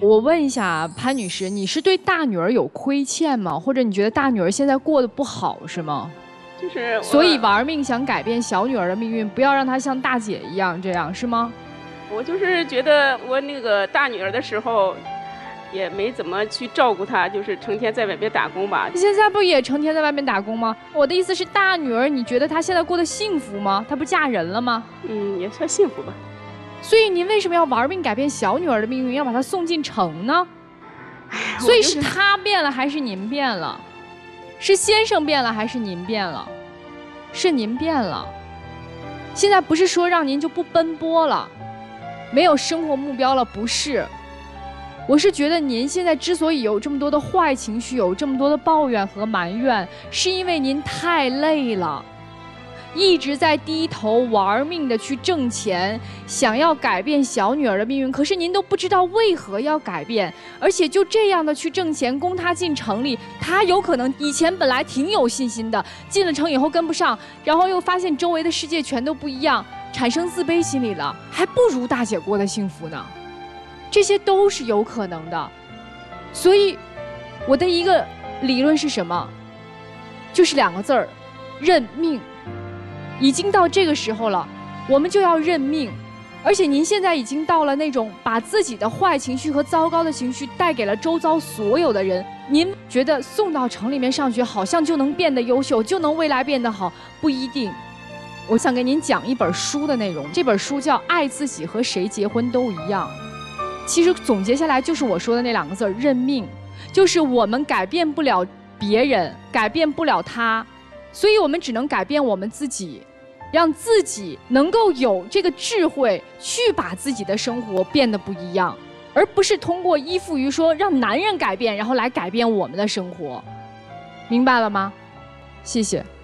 我问一下潘女士，你是对大女儿有亏欠吗？或者你觉得大女儿现在过得不好是吗？ 就是所以玩命想改变小女儿的命运，不要让她像大姐一样，这样是吗？ 我就是觉得我那个大女儿的时候，也没怎么去照顾她，就是成天在外边打工吧。 现在不也成天在外面打工吗？我的意思是，大女儿，你觉得她现在过得幸福吗？她不嫁人了吗？ 也算幸福吧。 所以您为什么要玩命改变小女儿的命运，要把她送进城呢？所以是她变了还是您变了？是先生变了还是您变了？是您变了。现在不是说让您就不奔波了，没有生活目标了，不是。我是觉得您现在之所以有这么多的坏情绪，有这么多的抱怨和埋怨，是因为您太累了。一直在低头玩命的去挣钱，想要改变小女儿的命运，可是您都不知道为何要改变，而且就这样的去挣钱，供她进城里，她有可能以前本来挺有信心的，进了城以后跟不上，然后又发现周围的世界全都不一样，产生自卑心理了，还不如大姐过得幸福呢，这些都是有可能的。所以我的一个理论是什么？就是2个字儿：认命。已经到这个时候了，我们就要认命。而且您现在已经到了那种把自己的坏情绪和糟糕的情绪带给了周遭所有的人。您觉得送到城里面上学好像就能变得优秀，就能未来变得好，不一定。我想给您讲一本书的内容，这本书叫《爱自己和谁结婚都一样》。其实总结下来就是我说的那2个字：认命。就是我们改变不了别人，改变不了他，所以我们只能改变我们自己。让自己能够有这个智慧去把自己的生活变得不一样，而不是通过依附于说让男人改变，然后来改变我们的生活。明白了吗？谢谢。